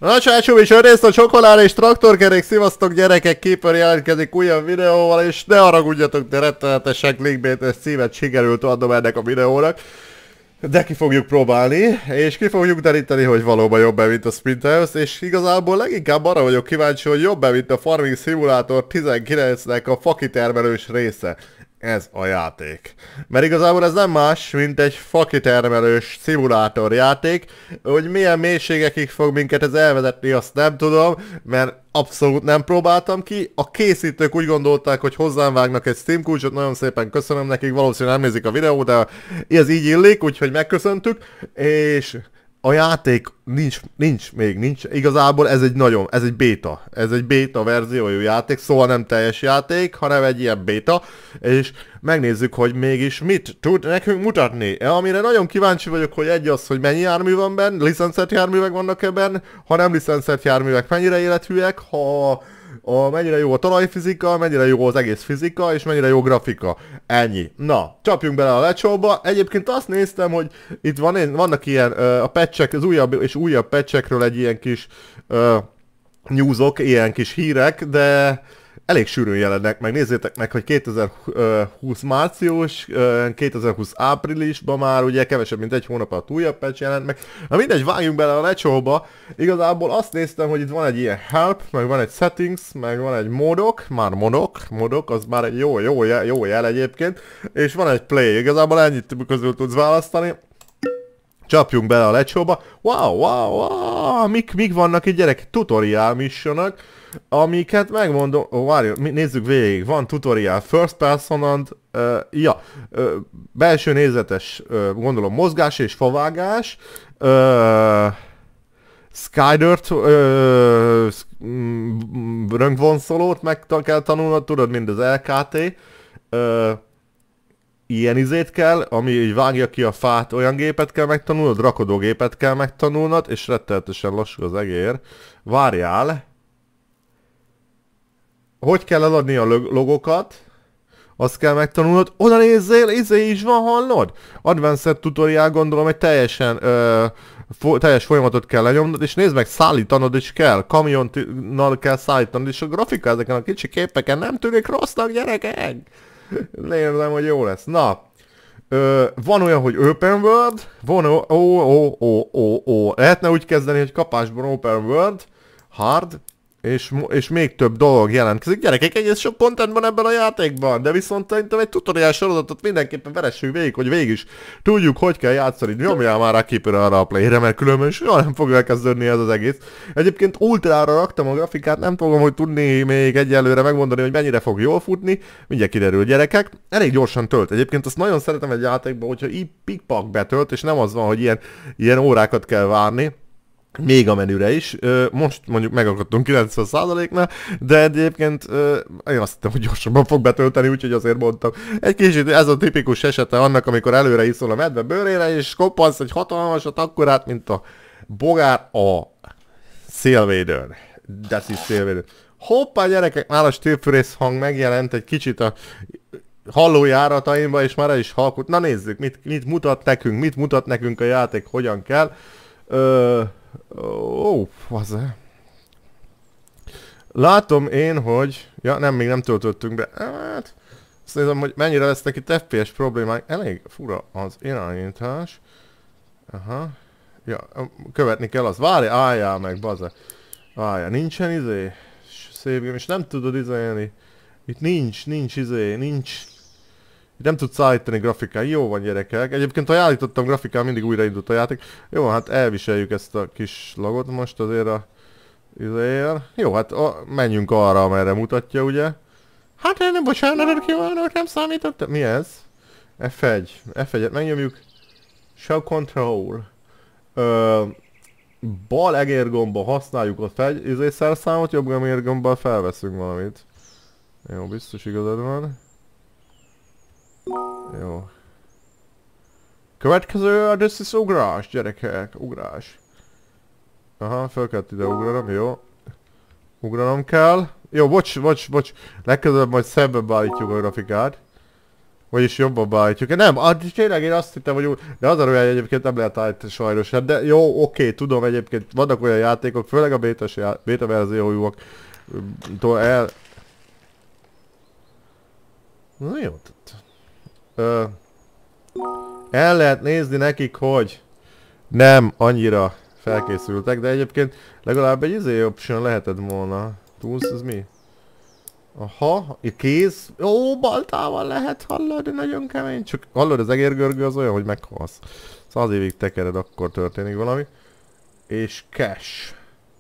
Na csácsó is részt a csokolár és traktorkerék, szívasztok gyerekek, Keeper jelentkezik újabb videóval, és ne haragudjatok, de rettenetesen clickbaites címet sikerült adnom ennek a videónak. De ki fogjuk próbálni, és ki fogjuk deríteni, hogy valóban jobb-e, mint a Splinter, és igazából leginkább arra vagyok kíváncsi, hogy jobb-e, mint a Farming Simulator 19-nek a fakitermelős része. Ez a játék. Mert igazából ez nem más, mint egy fakitermelős szimulátor játék. Hogy milyen mélységekig fog minket ez elvezetni, azt nem tudom, mert abszolút nem próbáltam ki. A készítők úgy gondolták, hogy hozzám vágnak egy Steam kulcsot, nagyon szépen köszönöm nekik, valószínűleg nem nézik a videót, de ez így illik, úgyhogy megköszöntük, és a játék nincs, igazából ez egy beta verziójú játék, szóval nem teljes játék, hanem egy ilyen beta, és megnézzük, hogy mégis mit tud nekünk mutatni. Amire nagyon kíváncsi vagyok, hogy egy az, hogy mennyi jármű van benne, licencelt járművek vannak ebben, ha nem licencelt járművek mennyire élethűek, mennyire jó a talajfizika, mennyire jó az egész fizika, és mennyire jó grafika. Ennyi. Na, csapjunk bele a lecsóba. Egyébként azt néztem, hogy itt vannak ilyen a patchek, az újabb és újabb patchekről egy ilyen kis newsok, ilyen kis hírek, de elég sűrűn jelennek meg. Nézzétek meg, hogy 2020 március, 2020 áprilisban már ugye kevesebb, mint egy hónap alatt újabb patch jelent meg. Na mindegy, vágjunk bele a lecsóba. Igazából azt néztem, hogy itt van egy ilyen help, meg van egy settings, meg van egy modok, már modok, az már egy jó jel egyébként, és van egy play, igazából ennyit közül tudsz választani. Csapjunk bele a lecsóba. Wow, mik vannak itt gyerek? Tutorial missionok, amiket megmondom, várjon, nézzük végig, van tutorial, first person, belső nézetes, gondolom mozgás és favágás, Skydert, rönkvonszolót meg kell tanulnod, tudod, mind az LKT, ilyen izét kell, ami így vágja ki a fát, olyan gépet kell megtanulnod, rakodógépet kell megtanulnod, és rettenetesen lassú az egér. Várjál! Hogy kell eladni a logokat? Azt kell megtanulnod. Oda nézzél, izé is van, hallod? Advanced tutorial, gondolom, egy teljes folyamatot kell lenyomnod, és nézd meg, szállítanod is kell. Kamionnal kell szállítanod, és a grafika ezeken a kicsi képeken nem tűnik rossznak, gyerekek! Lérzem, hogy jó lesz. Na, van olyan, hogy open world, van lehetne úgy kezdeni, hogy kapásban open world, hard, és még több dolog jelentkezik. Gyerekek, egész sok content van ebben a játékban, de viszont szerintem egy tutorial sorozatot mindenképpen veressük végig, hogy végig is tudjuk, hogy kell játszani. Nyomjál már rá Keeper arra a playre, mert különben soha nem fog elkezdődni ez az egész. Egyébként ultrára raktam a grafikát, nem fogom, hogy tudni még egyelőre megmondani, hogy mennyire fog jól futni. Mindjárt kiderül, gyerekek. Elég gyorsan tölt. Egyébként azt nagyon szeretem egy játékban, hogyha így pikpak betölt, és nem az van, hogy ilyen órákat kell várni. Még a menüre is. Most mondjuk megakadtunk 90%-nál, de egyébként én azt hittem, hogy gyorsabban fog betölteni, úgyhogy azért mondtam. Egy kicsit ez a tipikus esete annak, amikor előre iszol a medve bőrére, és koppansz egy hatalmasat, akkorát, mint a bogár a szélvédőn. Deci szélvédőn. Hoppá gyerekek, már a stílfűrész hang megjelent egy kicsit a hallójárataimba, és már el is halkult. Na nézzük, mit mutat nekünk a játék, hogyan kell. Látom én, hogy... Ja, még nem töltöttünk be. Hát... Azt nézem, hogy mennyire lesznek itt FPS problémák. Elég fura az irányítás. Aha. Ja, követni kell az. Álljál meg, baze. Álljál, nincsen izé? Szép, és nem tudod izélni. Itt nincs. Itt nem tudsz állítani grafikán. Jó van, gyerekek. Egyébként, ha állítottam grafikán, mindig újraindult a játék. Jó, hát elviseljük ezt a kis lagot most azért Jó, hát menjünk arra, amerre mutatja, ugye. Hát nem, bocsánat, kívánok, nem számítottam. Mi ez? F1-et megnyomjuk. Show control. Bal egérgomba használjuk a szerszámot, jobb egérgombbal felveszünk valamit. Jó, biztos igazad van. Jó. Következő, this is ugrás, gyerekek, ugrás. Aha, fel kellett ide ugranom, jó. Ugranom kell. Jó, bocs. Legközelebb majd szebben beállítjuk a grafikát. Vagyis jobban beállítjuk. Nem, tényleg én azt hittem, hogy de az a olyan egyébként nem lehet állítani sajnos. Hát de jó, oké, tudom egyébként, vannak olyan játékok, főleg a beta verziójúak, el... Na jó, el lehet nézni nekik, hogy nem annyira felkészültek, de egyébként legalább egy option lehetett volna. Tools, ez mi? Aha, kéz. Ó, baltával lehet, hallod, de nagyon kemény. Csak hallod, az egérgörgő az olyan, hogy meghalsz. 100 évig tekered, akkor történik valami. És cash.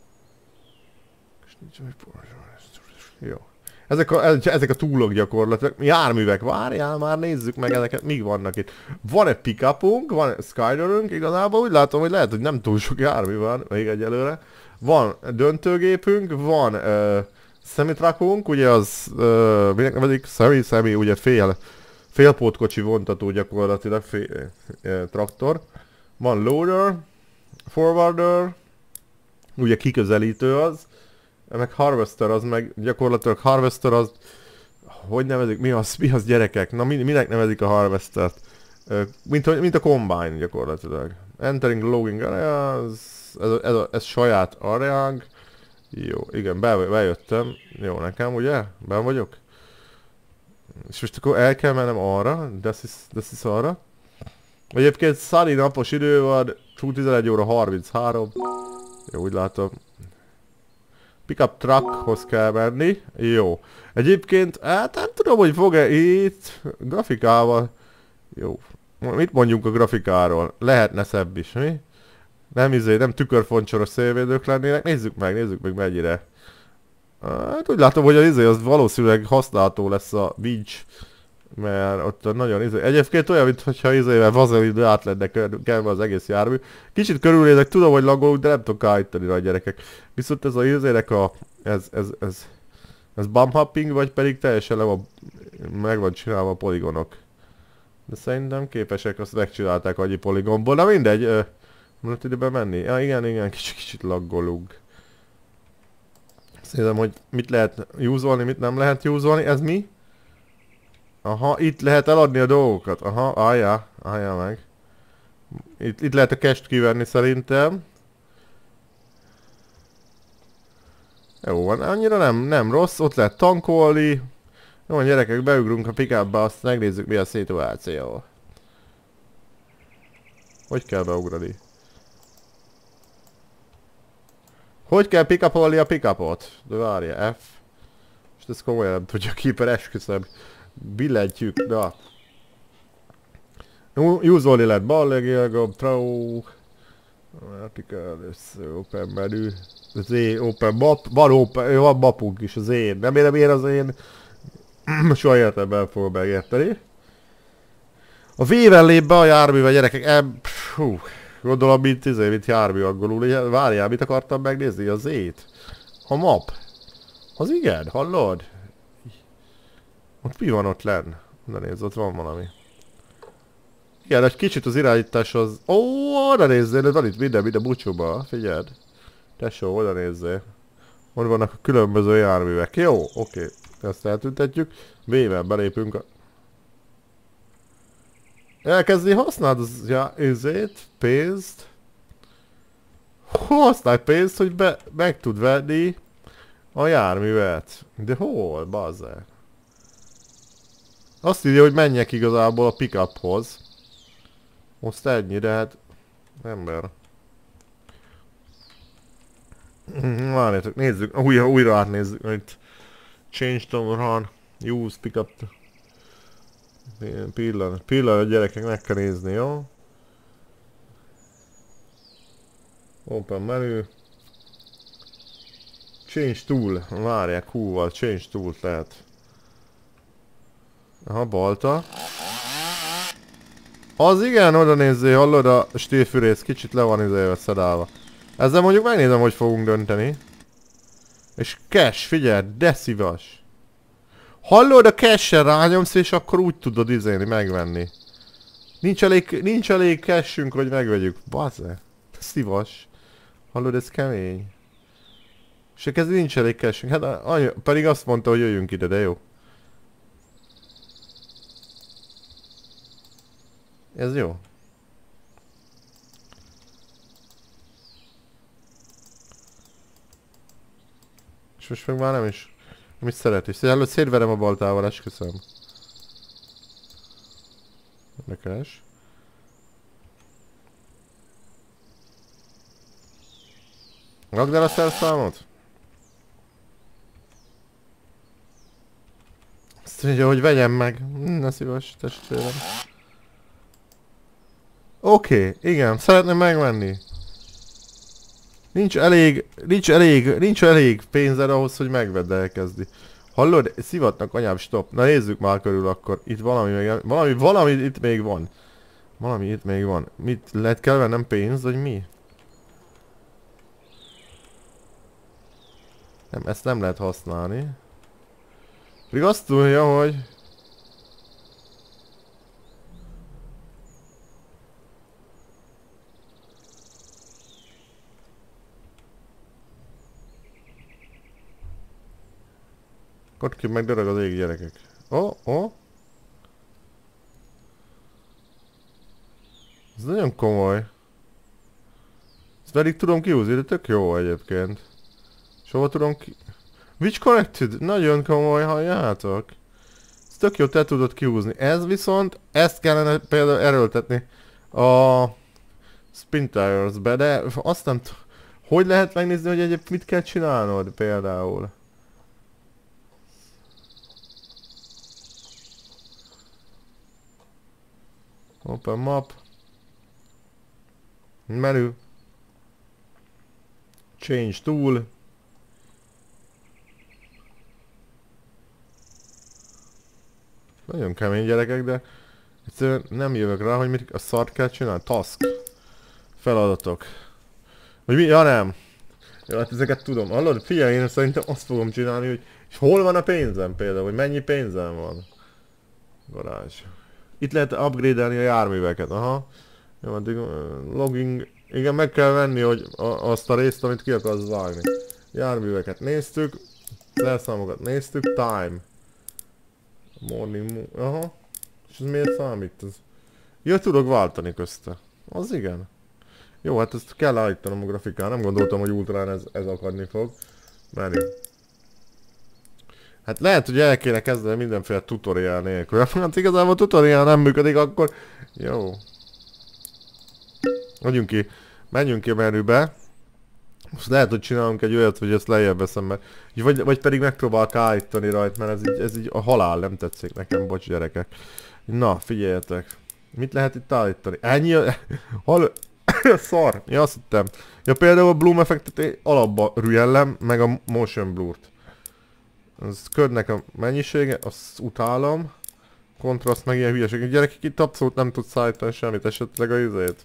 Jó. Ezek a túlok gyakorlatilag. Járművek, várjál már, nézzük meg ezeket, mik vannak itt. Van egy pickupunk, van egy Skyderünk, igazából úgy látom, hogy lehet, hogy nem túl sok jármű van még egyelőre. Van döntőgépünk, van semi-truckunk, ugye az, minek nevezik? Semi, ugye félpótkocsi vontató gyakorlatilag, traktor. Van loader, forwarder, ugye kiközelítő az, meg harvester az meg gyakorlatilag harvester az, hogy nevezik, mi az gyerekek? Na minek nevezik a harvestert? Mint a combine gyakorlatilag. Entering logging area, ez saját areánk. Jó, igen, bejöttem. Jó, nekem ugye? Ben vagyok? És most akkor el kell mennem arra, this is arra. Egyébként sunny napos idő van, 11 óra 33. Jó, úgy látom. Pickup truckhoz kell menni. Jó. Egyébként, hát nem tudom, hogy fog-e itt grafikával. Jó. Mit mondjunk a grafikáról? Lehetne szebb is, mi? Nem tükörfoncsoros szélvédők lennének. Nézzük meg mennyire. Hát úgy látom, hogy az valószínűleg használható lesz a beach. Mert ott nagyon Egyébként olyan, mintha izével vazelidő át lenne kelve az egész jármű. Kicsit körülnézek, tudom, hogy laggolunk, de nem tudok állítani rá a gyerekek. Viszont ez a izének ez bump hopping, vagy pedig teljesen meg van csinálva a poligonok. De szerintem képesek, azt megcsinálták annyi poligonból. Na mindegy, lehet ide menni? Ja, igen, kicsit laggolunk. Szerintem, hogy mit lehet usolni, mit nem lehet usolni. Ez mi? Aha, itt lehet eladni a dolgokat. Aha, állja meg. Itt lehet a cash-t kivenni szerintem. Jó van, annyira nem rossz, ott lehet tankolni. Jó van gyerekek, beugrunk a pick-upba, azt megnézzük mi a szituáció. Hogy kell beugrani? Hogy kell pick-upolni a pick-upot? De várja, F. Most ez komolyan nem tudja Keeper, esküszöm. Billentyűk, na. Usolni lehet ballegélgom, throw. Vertical, open menu. Z, open map. Van mapunk is, az én. Nem érem én az én. Soha életemben fogom megérteni. A V-vel lép be a járművel, gyerekek. Gondolom, mint jármű angolul. Várjál, mit akartam megnézni? A Z-t. A map. Az igen, hallod? Ott mi van ott lenn? Na nézd, ott van valami. Igen, egy kicsit az irányítás az... Ó, oda nézzél, van itt minden bucsúba, figyeld. Tesó, oda nézzél. Ott vannak a különböző járművek. Jó, oké. Ezt eltüntetjük. V-vel belépünk a... Elkezdi használni az izét, pénzt. Használj pénzt, hogy meg tud venni a járművet. De hol, bazzer? Azt írja, hogy menjek igazából a pickuphoz. Most ennyi, de hát... Ember. Várjátok, nézzük, újra átnézzük itt. Change to run, use pickup. Pillanat gyerekek, meg kell nézni, jó? Open menu. Change tool, várják, Q-val change tool lehet. Aha, balta. Az igen, oda nézzél, hallod a stílfűrész, kicsit le van izélve szedálva. Ezzel mondjuk megnézem, hogy fogunk dönteni. És cash, figyelj, de szívas. Hallod, a cash-en rányomsz, és akkor úgy tudod izélni, megvenni. Nincs elég cashünk, hogy megvegyük. Bazze. Szívas. Hallod, ez kemény. És ez nincs elég cashünk. Hát pedig azt mondta, hogy jöjjünk ide, de jó. Ez jó. És most meg már nem is szereti. Előtt szétverem a baltával, esküszöm. Érdekes. Rakd el a szerszámot? Azt mondja, hogy vegyem meg. Ne szíves, testvérem. Oké, igen, szeretném megvenni. Nincs elég pénzed ahhoz, hogy megvedd, elkezdi. Hallod? Szivatnak anyám, stop. Na nézzük már körül akkor. Itt valami itt még van. Valami itt még van. Mit lehet kell vennem pénz, vagy mi? Nem, ezt nem lehet használni. Pedig azt tudja, hogy... Ott ki meg dörög az ég, gyerekek. Ez nagyon komoly. Ezt pedig tudom kihúzni, de tök jó egyébként. És hova tudom ki... Which connected? Nagyon komoly, halljátok. Ez tök jó, te tudod kihúzni. Ez viszont, ezt kellene például erőltetni a Spin Tires-be, de azt nem hogy lehet megnézni, hogy egyébként mit kell csinálnod például? Open map. Menu. Change tool. Nagyon kemény gyerekek, de egyszerűen nem jövök rá, hogy mit a szart kell csinálni. Task. Feladatok. Vagy mi? Ja nem. Ja, hát ezeket tudom. Hallod? Figyelj, én szerintem azt fogom csinálni, hogy és hol van a pénzem például, hogy mennyi pénzem van. Garázs. Itt lehet upgrade-elni a járműveket, aha. Jó, addig logging... Igen, meg kell venni, hogy azt a részt, amit ki akarsz vágni. Járműveket néztük. Szerszámokat néztük. Time. Morning... Aha. És ez miért számít? Ez... Ja, tudok váltani közte. Az igen. Jó, hát ezt kell állítanom a grafikán. Nem gondoltam, hogy ultrán ez akadni fog. Menjünk. Hát lehet, hogy el kéne kezdeni mindenféle tutorial nélkül. Hát igazából a tutorial nem működik, akkor... Jó. Menjünk ki a menübe. Most lehet, hogy csinálunk egy olyat, hogy ezt lejjebb veszem, mert... Vagy pedig megpróbálok állítani rajta, mert ez így a halál, nem tetszik nekem, bocs gyerekek. Na, figyeljetek. Mit lehet itt állítani? Ennyi a... Szar! Ja, azt hittem. Ja, például a Bloom effektet alapba rülyellem, meg a Motion Blur-t. Az ködnek a mennyisége, azt utálom. Kontraszt meg ilyen hülyeség. Gyerekek, itt abszolút nem tudsz szállítani semmit, esetleg a izét.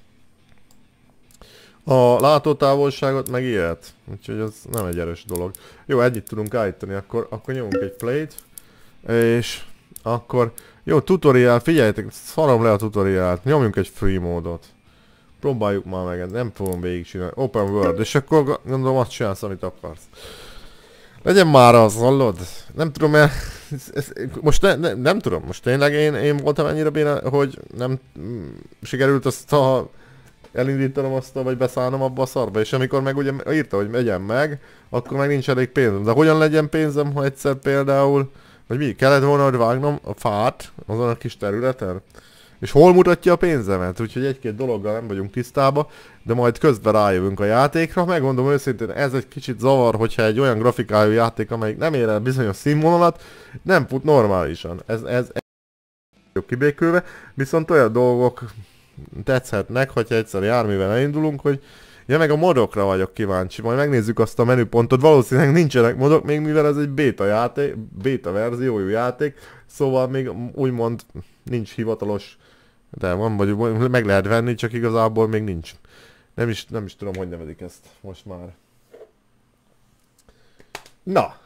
A látótávolságot meg ilyet. Úgyhogy ez nem egy erős dolog. Jó, ennyit tudunk állítani, akkor nyomunk egy play-t. És akkor... Jó, tutorial, figyeljetek, szarom le a tutorialt. Nyomjunk egy free módot. Próbáljuk már meg, nem fogom végigcsinálni. Open world, és akkor gondolom azt csinálsz, amit akarsz. Legyen már az, hallod? Nem tudom, most nem tudom, most tényleg én voltam ennyire béna, hogy nem sikerült azt elindítanom azt, vagy beszállnom abba a szarba, és amikor meg ugye írta, hogy megyem meg, akkor meg nincs elég pénzem. De hogyan legyen pénzem, ha egyszer például, vagy mi, kellett volna, hogy vágnom a fát azon a kis területen? És hol mutatja a pénzemet? Úgyhogy egy-két dologgal nem vagyunk tisztában, de majd közben rájövünk a játékra. Megmondom őszintén, ez egy kicsit zavar, hogyha egy olyan grafikájú játék, amelyik nem ér el bizonyos színvonalat, nem fut normálisan. Ez jobb kibékülve, viszont olyan dolgok tetszhetnek, hogyha egyszer járművel elindulunk, hogy ja, meg a modokra vagyok kíváncsi, majd megnézzük azt a menüpontot, valószínűleg nincsenek modok, még mivel ez egy beta verziójú játék, szóval még úgymond nincs hivatalos, de van, vagy meg lehet venni, csak igazából még nincs. Nem is tudom, hogy nevezik ezt most már. Na!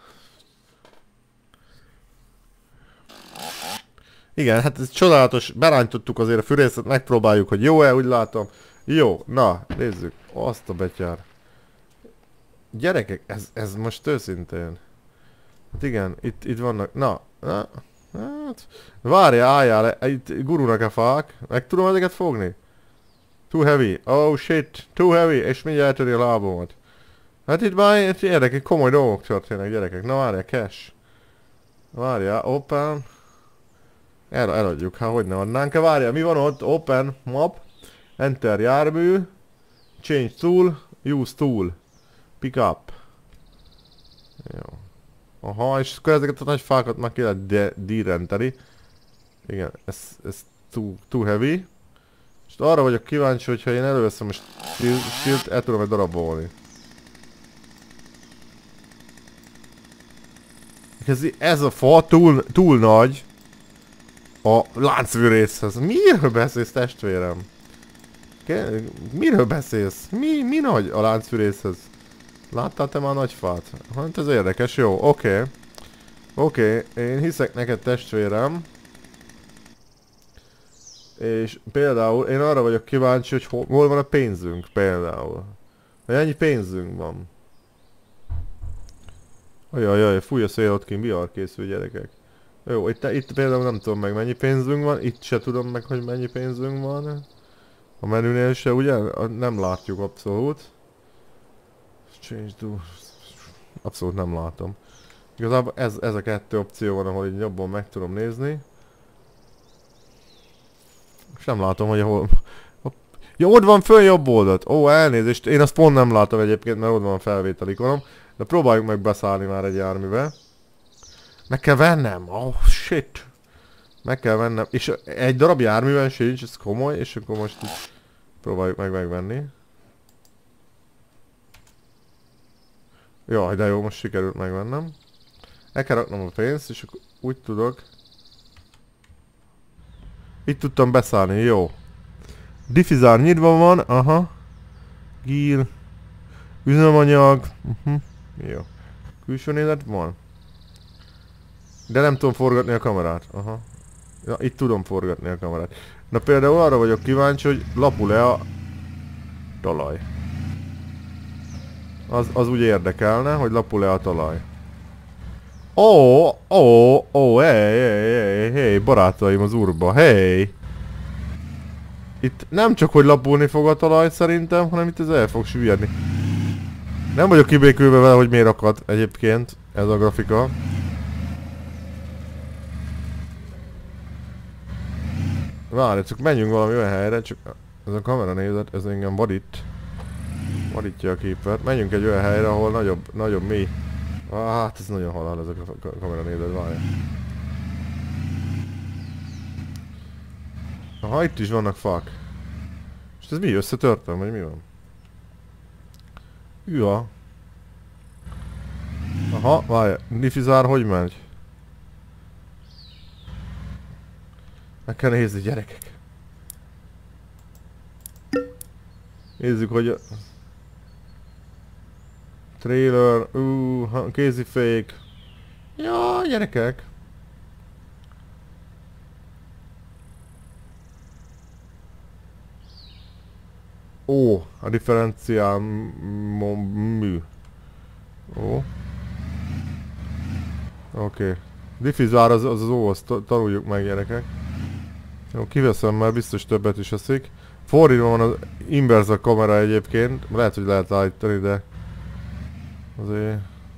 Igen, hát ez csodálatos, berántottuk azért a fűrészet, megpróbáljuk, hogy jó-e, úgy látom. Jó, na, nézzük. Azt a betyár. Gyerekek, ez most őszintén. Hát igen, itt vannak, na. Hát... Várjál, álljál le. Itt gurulnak a fák. Meg tudom ezeket fogni? Too heavy. Oh shit. Too heavy. És mindjárt eltöri a lábomat. Hát itt már érdekes, komoly dolgok történnek, gyerekek. Na várjál, cash. Várjál, open. Eladjuk, hát hogy ne adnánk-e? Várjál, mi van ott? Open, map. Enter jármű. Change tool. Use tool. Pick up. Jó. Aha, és akkor ezeket a nagy fákat már ki lehet direnteni. Igen, ez too heavy. És arra vagyok kíváncsi, hogyha én előveszem a shield, el tudom egy darabolni. Ez a fa túl nagy a láncfűrészhez. Miről beszélsz, testvérem? Miről beszélsz? Mi nagy a láncfűrészhez? Láttál te már nagy fát? Hát ez érdekes, jó, oké. Oké, én hiszek neked, testvérem. És például én arra vagyok kíváncsi, hogy hol van a pénzünk például. Hogy ennyi pénzünk van. Ajajaj, fúj a szél ott kint, bihar készül, gyerekek. Jó, itt például nem tudom meg mennyi pénzünk van, itt se tudom meg, hogy mennyi pénzünk van. A menünél se, ugye? Nem látjuk abszolút. Change to... Abszolút nem látom. Igazából ez a kettő opció van, ahol így jobban meg tudom nézni. És nem látom, hogy ahol... Ja, ott van fönn jobb oldalt. Ó, elnézést, én azt pont nem látom egyébként, mert ott van a felvételi ikonom. De próbáljuk meg beszállni már egy járműbe. Meg kell vennem, oh shit. Meg kell vennem, és egy darab járműben sincs, ez komoly, és akkor most így próbáljuk meg megvenni. Jaj, de jó, most sikerült megvennem. El kell raknom a pénzt, és akkor úgy tudok. Itt tudtam beszállni, jó. Diffizár nyitva van, aha. Gír. Üzemanyag. Jó. Külső nézet van. De nem tudom forgatni a kamerát, aha. Ja, itt tudom forgatni a kamerát. Na például arra vagyok kíváncsi, hogy lapul-e a talaj. Az úgy érdekelne, hogy lapul-e a talaj. Hey, barátaim az urba, hey! Itt nem csak, hogy lapulni fog a talaj szerintem, hanem itt ez el fog süllyedni. Nem vagyok kibékülve vele, hogy miért akad egyébként ez a grafika. Várj, csak menjünk valami olyan helyre, csak ez a kamera nézet, ez engem vadítja a képet. Menjünk egy olyan helyre, ahol nagyobb mély. Hát ez nagyon halál ez a kamera nézet, várj. Aha, itt is vannak fák. És ez mi? Összetörtem, vagy mi van? Üha. Aha, várj, Nifizár hogy megy? Meg kell nézni, gyerekek. Nézzük, hogy... Trailer, kézifék. Ja, gyerekek. Ó, a differenciál mű. Ó. Oké. Diffizár az ó, azt tanuljuk meg, gyerekek. Jó, kiveszem, mert biztos többet is eszik. Fordítva van az inverse kamera egyébként. Lehet, hogy lehet állítani, de... Azért...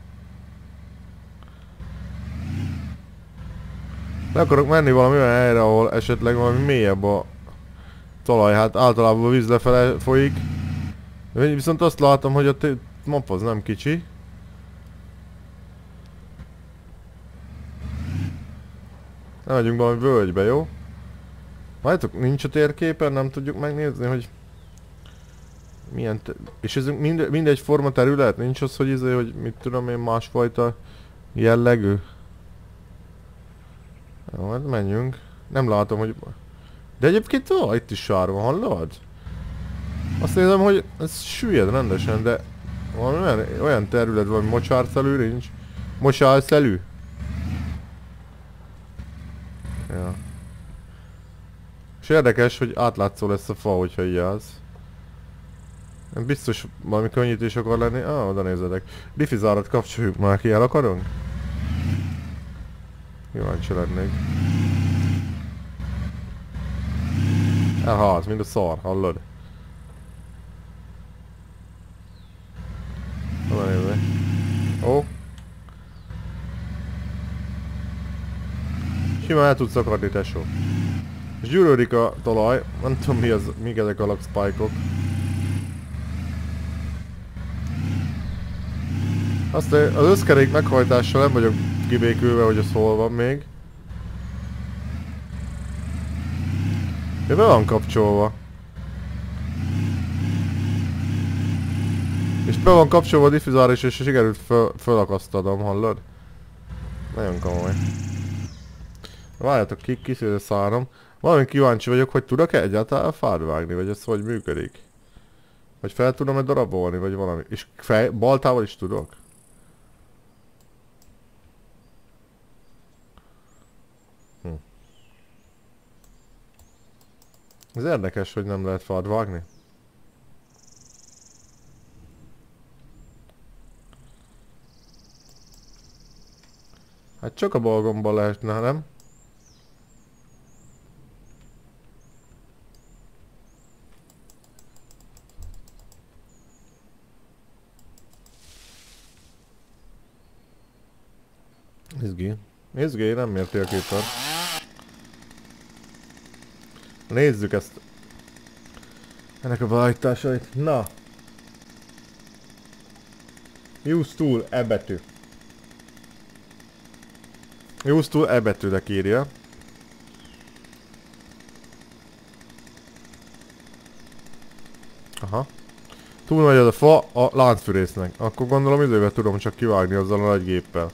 Le akarok menni valami olyan helyre, ahol esetleg valami mélyebb a talaj. Hát általában a víz lefele folyik. Viszont azt látom, hogy a map az nem kicsi. Nem megyünk valami völgybe, jó? Várjátok, nincs a térképen, nem tudjuk megnézni, hogy... Milyen... És ez mindegy forma terület? Nincs az, hogy mit tudom én, másfajta jellegű? Jó, hát menjünk. Nem látom, hogy... De egyébként itt is sár van, hallod? Azt nézem, hogy ez süllyed rendesen, de... Olyan terület van, mocsárcelű nincs. Mocsárcelű? Ja. És érdekes, hogy átlátszó lesz a fa, hogyha így állsz. Biztos valami könnyítés akar lenni. Oda nézzetek. Diffizárat kapcsoljuk már ki, el akarunk? Kíváncsi lennék. Elhalt, mint a szar, hallod? Hol nézni? Ó. Simán el tudsz akadni, tesó. És gyűrődik a talaj, nem tudom mi az, mik ezek a spike-ok. Azt az összkerék meghajtással nem vagyok kibékülve, hogy az hol van még. De be van kapcsolva. És be van kapcsolva a diffuzár is, és sikerült fölakasztanom, hallod? Nagyon komoly. Várjátok ki, kiszűr a szárom. Valami kíváncsi vagyok, hogy tudok-e egyáltalán fát vágni, vagy ez hogy működik? Vagy fel tudom-e darabolni, vagy valami. És baltával is tudok? Ez érdekes, hogy nem lehet fát vágni. Hát csak a balgomban lehetne, nem? Izgi. Izgi, nem mérti a képer. Nézzük ezt. Ennek a beállításait. Na! Use tool, E betű. Use tool, E betűnek írja. Aha. Túl nagy az a fa a láncfűrésznek. Akkor gondolom idővel tudom csak kivágni azzal a nagy géppel.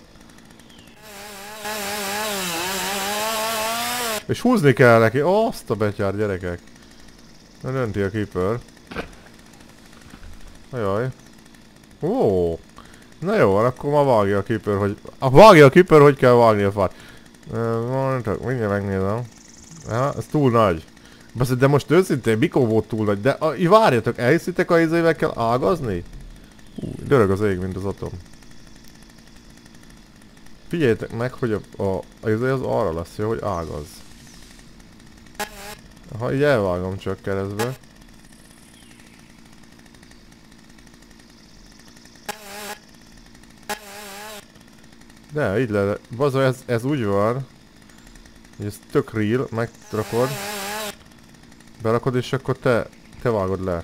És húzni kell neki. Azt a betyár, gyerekek. Na dönti a keeper. Ajaj. Ó. Na jó van, akkor ma vágja a keeper, hogy... vágja a keeper, hogy kell vágni a fát. Mondjuk, mindjárt megnézem. Ja, ez túl nagy. De most őszintén, mikor volt túl nagy? De várjatok, elhiszitek a izével kell ágazni? Dörög az ég, mint az atom. Figyeljétek meg, hogy az arra lesz jó, hogy ágaz. Ha így elvágom csak keresztbe. De, így le... Baza, ez úgy van, hogy ez tök real, megrakod. Berakod és akkor te vágod le.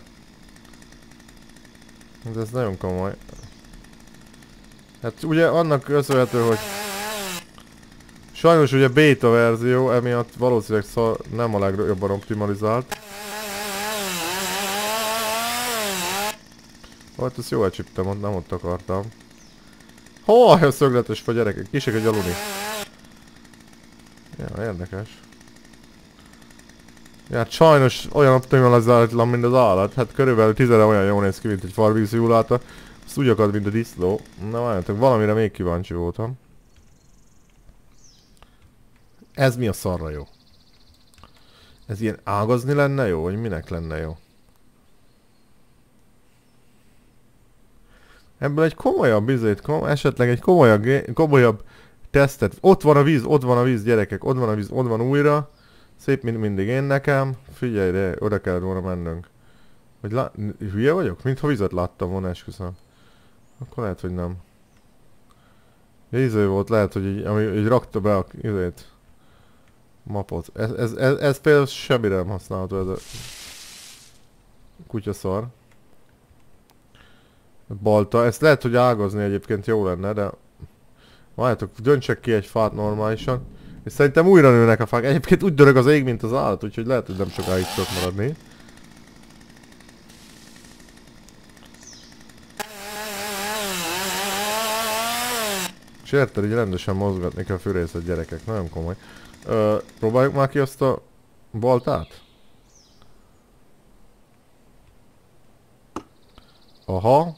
De ez nagyon komoly. Hát ugye annak köszönhető, hogy... Sajnos ugye beta verzió, emiatt valószínűleg nem a legjobban optimalizált. Hát ezt jó elcsíptem, ott nem ott akartam. A szögletes vagy gyerekek, kisek egy aludni. Ja, érdekes. Ja, hát sajnos olyan optimalizáltlan, mint az állat. Hát körülbelül 10 olyan jól néz ki, mint egy Farming Simulator. Azt úgy akad, mint a disznó. Na várjátok, valamire még kíváncsi voltam. Ez mi a szarra jó? Ez ilyen ágazni lenne jó, vagy minek lenne jó? Ebből egy komolyabb esetleg egy komolyabb tesztet. Ott van a víz gyerekek, ott van a víz, ott van újra. Szép mint mindig én nekem. Figyelj, de oda kell volna mennünk. Hogy hülye vagyok? Mintha vizet láttam volna, esküszöm. Akkor lehet, hogy nem. Íző volt, lehet, hogy így rakta be a izét. Mapot. Ez például semmire nem használható, ez a kutyaszar. Balta, ezt lehet, hogy ágazni egyébként jó lenne, de... Várjátok, döntsek ki egy fát normálisan. És szerintem újra nőnek a fák. Egyébként úgy dörög az ég, mint az állat, úgyhogy lehet, hogy nem sokáig tudok maradni. És érted, így rendesen mozgatni kell a fűrészet, gyerekek, nagyon komoly. Próbáljuk már ki azt a baltát? Aha.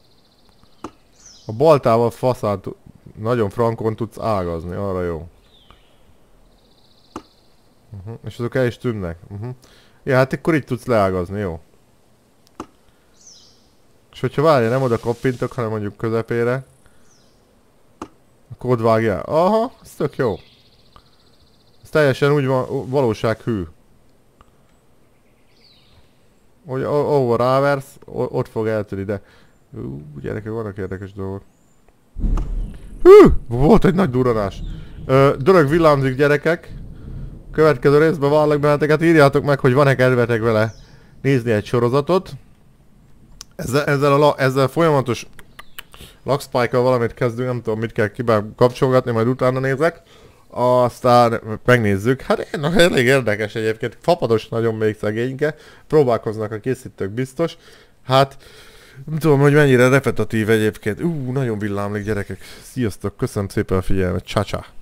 A baltával faszát nagyon frankon tudsz ágazni, arra jó. És azok el is tűnnek. Ja, hát akkor így tudsz leágazni, jó. És hogyha várja, nem oda kappintok, hanem mondjuk közepére. Akkor ott vágjál. Aha, ez tök jó. Ez teljesen úgy van, valósághű. Hogy ahol ráversz, ott fog eltűnni, de... Gyerekek, vannak érdekes dolgok. Hű! Volt egy nagy durranás. Dörög villámzik, gyerekek. Következő részben várlak benneteket, írjátok meg, hogy van-e kedvetek vele nézni egy sorozatot. Ezzel folyamatos lagspike-kal valamit kezdünk, nem tudom mit kell kapcsolgatni, majd utána nézek. Aztán megnézzük. Hát elég érdekes egyébként, fapados nagyon még szegényke. Próbálkoznak a készítők biztos. Hát nem tudom, hogy mennyire repetitív egyébként. Nagyon villámlik, gyerekek. Sziasztok, köszönöm szépen a figyelmet. Csa-csa.